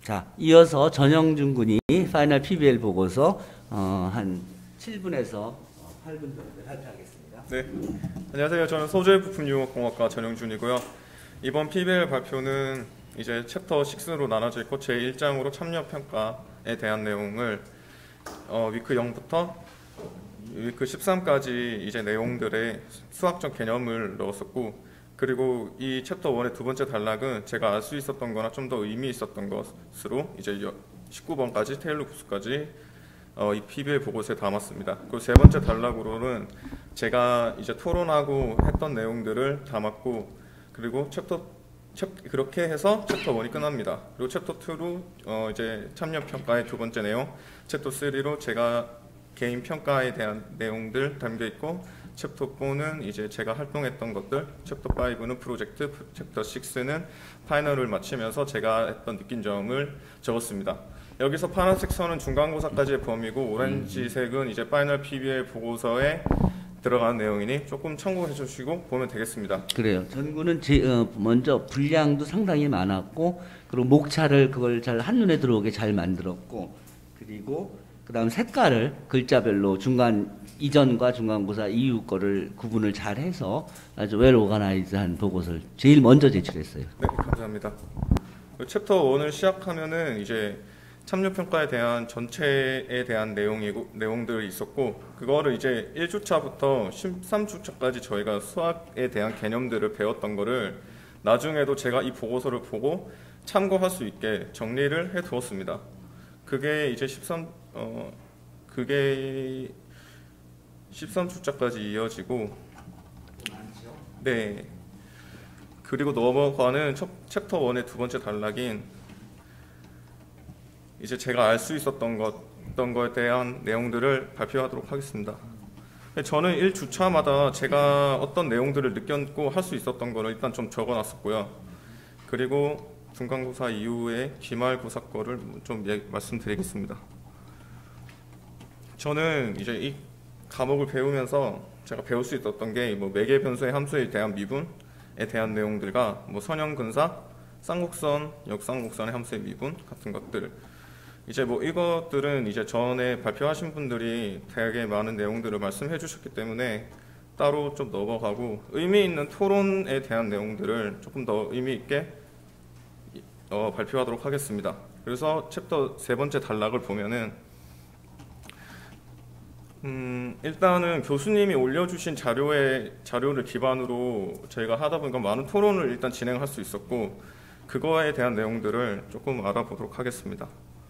자, 이어서 전영준 군이 파이널 PBL 보고서 한 7분에서 8분 정도 발표하겠습니다. 네, 안녕하세요. 저는 소재부품융합공학과 전영준이고요. 이번 PBL 발표는 이제 챕터 6로 나눠져 있고 제1장으로 참여평가에 대한 내용을 위크 0부터 위크 13까지 이제 내용들의 수학적 개념을 넣었었고, 그리고 이 챕터 1의 두 번째 단락은 제가 알 수 있었던 거나 좀 더 의미 있었던 것으로 이제 19번까지 테일러 구수까지 이 PBL 보고서에 담았습니다. 그리고 세 번째 단락으로는 제가 이제 토론하고 했던 내용들을 담았고, 그리고 그렇게 해서 챕터 1이 끝납니다. 그리고 챕터 2로 이제 참여평가의 두 번째 내용, 챕터 3로 제가 개인 평가에 대한 내용들 담겨 있고, 챕터 4는 이제 제가 활동했던 것들, 챕터 5는 프로젝트, 챕터 6는 파이널을 마치면서 제가 했던 느낀 점을 적었습니다. 여기서 파란색 선은 중간고사까지의 범위고, 오렌지색은 이제 파이널 PBL 보고서에 들어가는 내용이니 조금 참고해 주시고 보면 되겠습니다. 그래요. 전구는 먼저 분량도 상당히 많았고, 그리고 목차를 그걸 잘 한눈에 들어오게 잘 만들었고, 그리고 그다음 색깔을 글자별로 이전과 중간고사 이후 거를 구분을 잘 해서 아주 웰 오가나이즈한 보고서를 제일 먼저 제출했어요. 네, 감사합니다. 챕터 1을 시작하면은 이제 참여평가에 대한 전체에 대한 내용들이 있었고, 그거를 이제 1주차부터 13주차까지 저희가 수학에 대한 개념들을 배웠던 거를 나중에도 제가 이 보고서를 보고 참고할 수 있게 정리를 해 두었습니다. 그게 이제 13주차까지 이어지고, 네. 그리고 넘어가는 챕터 1의 두 번째 단락인 이제 제가 알 수 있었던 거에 대한 내용들을 발표하도록 하겠습니다. 저는 1주차마다 제가 어떤 내용들을 느꼈고 할 수 있었던 거를 일단 좀 적어놨었고요. 그리고 중간고사 이후에 기말고사 거를 좀 말씀드리겠습니다. 저는 이제 이 과목을 배우면서 제가 배울 수 있었던 게 뭐 매개 변수의 함수에 대한 미분에 대한 내용들과 뭐 선형근사, 쌍곡선, 역쌍곡선의 함수의 미분 같은 것들, 이제 뭐 이것들은 이제 전에 발표하신 분들이 되게 많은 내용들을 말씀해 주셨기 때문에 따로 좀 넘어가고, 의미 있는 토론에 대한 내용들을 조금 더 의미 있게 발표하도록 하겠습니다. 그래서 챕터 세 번째 단락을 보면은 일단은 교수님이 올려주신 자료를 기반으로 저희가 하다 보니까 많은 토론을 일단 진행할 수 있었고, 그거에 대한 내용들을 조금 알아보도록 하겠습니다.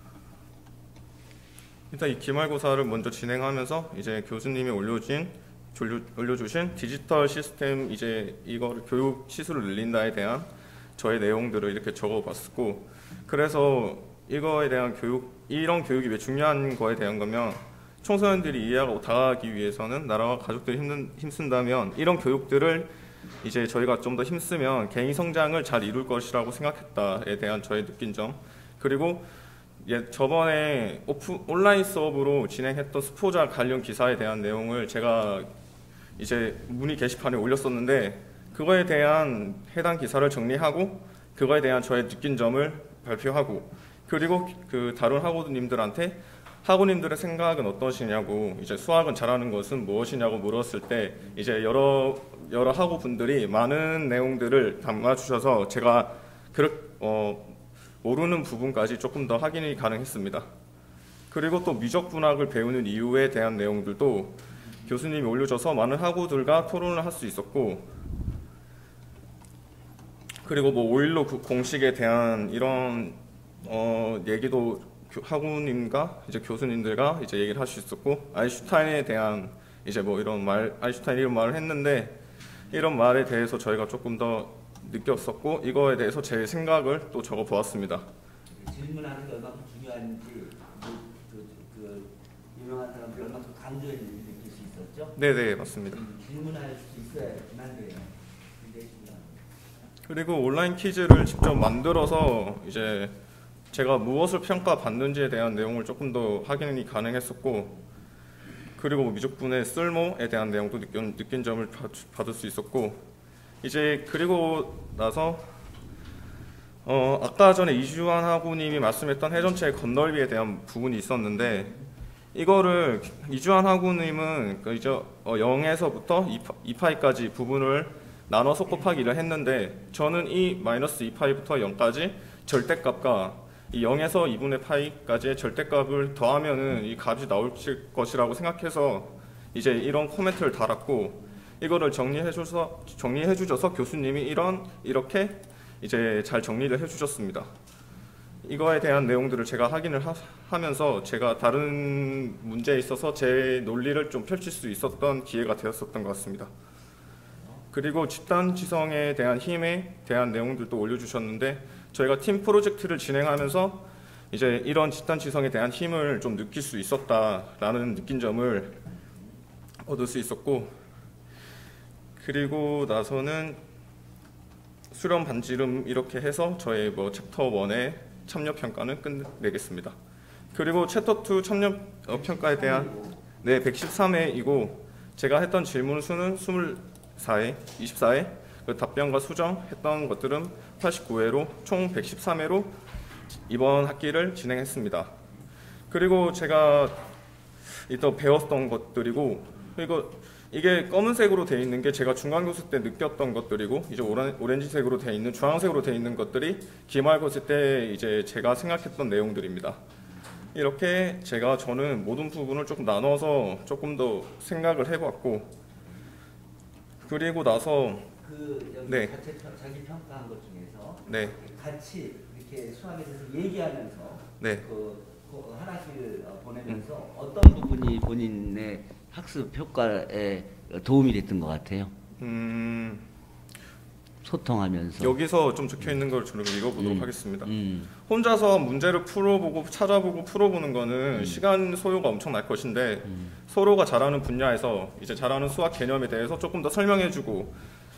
일단 이 기말고사를 먼저 진행하면서 이제 교수님이 올려주신 디지털 시스템, 이제 이거를 교육 시술을 늘린다에 대한 저의 내용들을 이렇게 적어봤고, 그래서 이거에 대한 이런 교육이 왜 중요한 거에 대한 거면, 청소년들이 이해하고 다가가기 위해서는 나라와 가족들이 힘쓴다면 이런 교육들을 이제 저희가 좀 더 힘쓰면 개인 성장을 잘 이룰 것이라고 생각했다에 대한 저의 느낀 점, 그리고 저번에 온라인 수업으로 진행했던 스포자 관련 기사에 대한 내용을 제가 이제 문의 게시판에 올렸었는데, 그거에 대한 해당 기사를 정리하고 그거에 대한 저의 느낀 점을 발표하고, 그리고 그 다른 학우님들의 생각은 어떠시냐고, 이제 수학은 잘하는 것은 무엇이냐고 물었을 때 이제 여러 학우분들이 많은 내용들을 담아주셔서 제가 모르는 부분까지 조금 더 확인이 가능했습니다. 그리고 또 미적분학을 배우는 이유에 대한 내용들도 교수님이 올려줘서 많은 학우들과 토론을 할 수 있었고, 그리고 뭐 오일로 공식에 대한 이런 얘기도 학우님과 이제 교수님들과 이제 얘기를 할 수 있었고, 아인슈타인에 대한 이제 뭐 아인슈타인 이런 말을 했는데, 이런 말에 대해서 저희가 조금 더 느꼈었고, 이거에 대해서 제 생각을 또 적어 보았습니다. 질문하는 게 얼마큼 중요한지 그 유명한 사람들이 얼마큼 강조했는지 느낄 수 있었죠? 네네, 맞습니다. 질문할 수 있어야지만 돼요. 그리고 온라인 퀴즈를 직접 만들어서 이제 제가 무엇을 평가받는지에 대한 내용을 조금 더 확인이 가능했었고, 그리고 미적분의 쓸모에 대한 내용도 느낀 점을 받을 수 있었고, 이제 그리고 나서 아까 전에 이주환 하구님이 말씀했던 회전체의 건널비에 대한 부분이 있었는데 이거를 이주환 하구님은 이제 0에서부터 2파이까지 부분을 나눠서 곱하기를 했는데 저는 이 마이너스 2파이부터 0까지 절대값과 이 0에서 2분의 파이까지의 절대값을 더하면은 이 값이 나올 것이라고 생각해서 이제 이런 코멘트를 달았고 이거를 정리해 주셔서 교수님이 이렇게 이제 잘 정리를 해 주셨습니다. 이거에 대한 내용들을 제가 확인을 하면서 제가 다른 문제에 있어서 제 논리를 좀 펼칠 수 있었던 기회가 되었었던 것 같습니다. 그리고 집단 지성에 대한 힘에 대한 내용들도 올려주셨는데 저희가 팀 프로젝트를 진행하면서 이제 이런 집단 지성에 대한 힘을 좀 느낄 수 있었다라는 느낀 점을 얻을 수 있었고 그리고 나서는 수렴 반지름 이렇게 해서 저의 챕터 1의 참여 평가는 끝내겠습니다. 그리고 챕터 2 참여 평가에 대한 113회이고 제가 했던 질문 수는 24회, 그 답변과 수정했던 것들은 89회로 총 113회로 이번 학기를 진행했습니다. 그리고 제가 또 배웠던 것들이고 그리고 이게 검은색으로 되어 있는 게 제가 중간고사 때 느꼈던 것들이고 이제 오렌지색으로 되어 있는 주황색으로 되어 있는 것들이 기말고사 때 이제 제가 생각했던 내용들입니다. 이렇게 저는 모든 부분을 조금 나눠서 조금 더 생각을 해봤고 그리고 나서 여기 자기 평가한 것 중에서 같이 이렇게 수학에 대해서 얘기하면서 그 하나씩 보내면서 어떤 부분이 본인의 학습 효과에 도움이 됐던 것 같아요. 소통하면서 여기서 좀 적혀 있는 걸 저는 읽어보도록 하겠습니다. 혼자서 문제를 찾아보고 풀어보는 거는 시간 소요가 엄청 날 것인데 서로가 잘하는 분야에서 이제 잘하는 수학 개념에 대해서 조금 더 설명해주고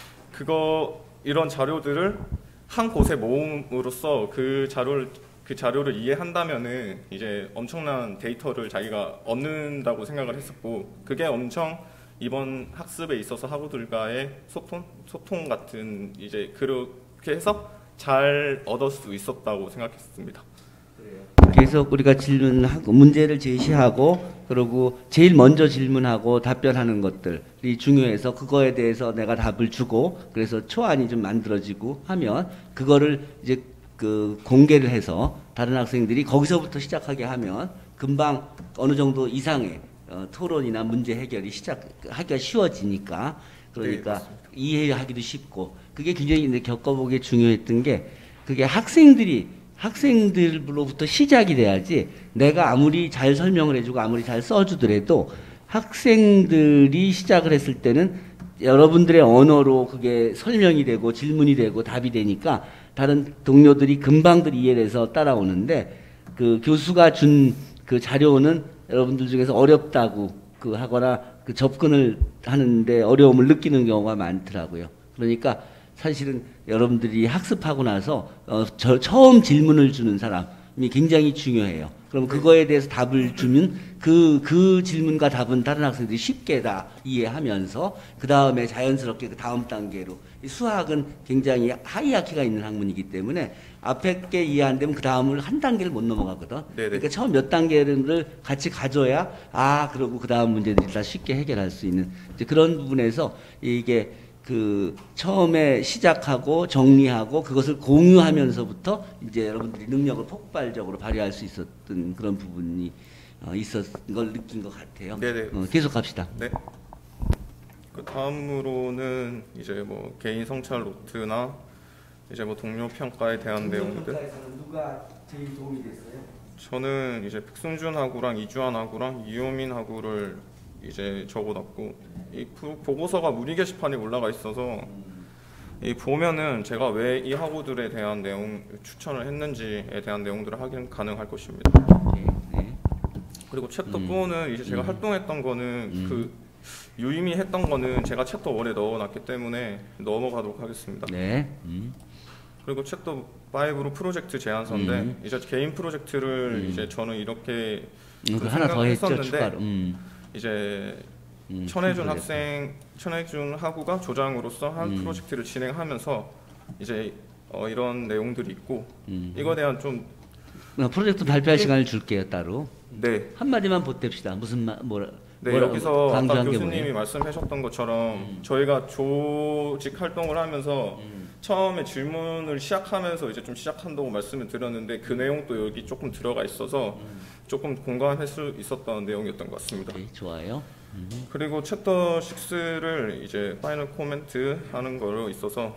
이런 자료들을 한 곳에 모음으로써 그 자료를 이해한다면은 이제 엄청난 데이터를 자기가 얻는다고 생각을 했었고 그게 엄청 이번 학습에 있어서 학우들과의 소통 같은 이제 그렇게 해서 잘 얻을 수 있었다고 생각했습니다. 계속 우리가 질문하고 문제를 제시하고 그리고 제일 먼저 질문하고 답변하는 것들이 중요해서 그거에 대해서 내가 답을 주고 그래서 초안이 좀 만들어지고 하면 그거를 이제 공개를 해서 다른 학생들이 거기서부터 시작하게 하면 금방 어느 정도 이상의 토론이나 문제 해결이 시작하기가 쉬워지니까 그러니까 이해하기도 쉽고 그게 굉장히 겪어보기에 중요했던 게 그게 학생들로부터 시작이 돼야지 내가 아무리 잘 설명을 해주고 아무리 잘 써주더라도 학생들이 시작을 했을 때는 여러분들의 언어로 그게 설명이 되고 질문이 되고 답이 되니까 다른 동료들이 금방들 이해를 해서 따라오는데 그 교수가 준 그 자료는 여러분들 중에서 어렵다고 하거나 접근을 하는데 어려움을 느끼는 경우가 많더라고요. 그러니까 사실은 여러분들이 학습하고 나서 처음 질문을 주는 사람이 굉장히 중요해요. 그럼 그거에 대해서 답을 주면 그 질문과 답은 다른 학생들이 쉽게 다 이해하면서 그 다음에 자연스럽게 그 다음 단계로 수학은 굉장히 하이아키가 있는 학문이기 때문에 앞에 게 이해 안 되면 그 다음을 한 단계를 못 넘어가거든. 그러니까 처음 몇 단계를 같이 가져야 그러고 그 다음 문제들이 다 쉽게 해결할 수 있는 이제 그런 부분에서 이게 처음에 시작하고 정리하고 그것을 공유하면서부터 이제 여러분들이 능력을 폭발적으로 발휘할 수 있었던 그런 부분이 있었던 걸 느낀 것 같아요. 계속 갑시다. 네. 그 다음으로는 이제 개인 성찰 노트나 이제 동료 평가에 대한 내용들. 평가에서는 누가 제일 도움이 됐어요? 저는 이제 백승준 하구랑 이주환 하구랑 이효민 하구를 이제 적어놨고 이 보고서가 문의 게시판에 올라가 있어서 이 보면은 제가 왜 이 학우들에 대한 내용 추천을 했는지에 대한 내용들을 확인 가능할 것입니다. 그리고 챕터 4는 이제 제가 활동했던 거는 유의미 했던 거는 제가 챕터 1에 넣어놨기 때문에 넘어가도록 하겠습니다. 그리고 챕터 5로 프로젝트 제안서인데 이제 개인 프로젝트를 이제 저는 이렇게 하나 더 했죠, 추가로. 이제 천혜준 하구가 조장으로서 한 프로젝트를 진행하면서 이제 이런 내용들이 있고 이거에 대한 좀 프로젝트 발표할 시간을 줄게요 따로. 네. 한마디만 보탭시다. 무슨 뭐라 네, 뭐라고 여기서 아까 강조한 게 교수님이 뭐예요? 말씀하셨던 것처럼 저희가 조직 활동을 하면서 처음에 질문을 시작하면서 이제 좀 시작한다고 말씀을 드렸는데 그 내용도 여기 조금 들어가 있어서 조금 공감할 수 있었던 내용이었던 것 같습니다. 네, 좋아요. 그리고 챕터 6를 이제 파이널 코멘트 하는 거로 있어서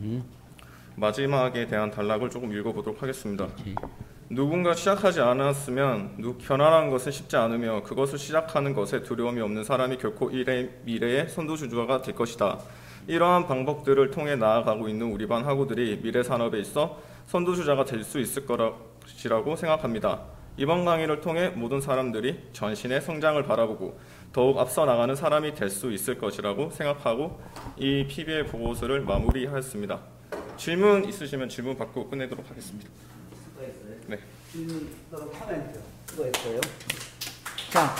마지막에 대한 단락을 조금 읽어보도록 하겠습니다. 오케이. 누군가 시작하지 않았으면 편안한 것은 쉽지 않으며 그것을 시작하는 것에 두려움이 없는 사람이 결코 미래의 선도주주가 될 것이다. 이러한 방법들을 통해 나아가고 있는 우리 반 학우들이 미래 산업에 있어 선도주자가 될 수 있을 것이라고 생각합니다. 이번 강의를 통해 모든 사람들이 전신의 성장을 바라보고 더욱 앞서 나가는 사람이 될 수 있을 것이라고 생각하고 이 PBL 보고서를 마무리하였습니다. 질문 있으시면 질문 받고 끝내도록 하겠습니다. 수고했어요. 네. 질문 또는 코멘트 수고했어요. 자,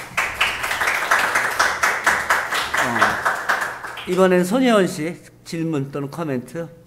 이번엔 손혜원 씨 질문 또는 코멘트.